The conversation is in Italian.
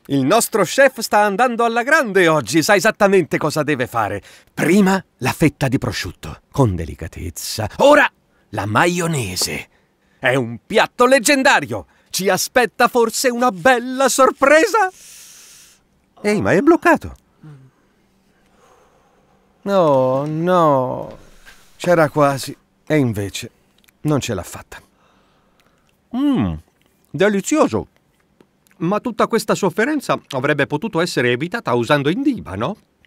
Il nostro chef sta andando alla grande oggi, sa esattamente cosa deve fare. Prima la fetta di prosciutto, con delicatezza. Ora la maionese. È un piatto leggendario. Ci aspetta forse una bella sorpresa? Ehi, ma è bloccato. Oh, no. C'era quasi. E invece non ce l'ha fatta. Delizioso. Ma tutta questa sofferenza avrebbe potuto essere evitata usando Indiva, no?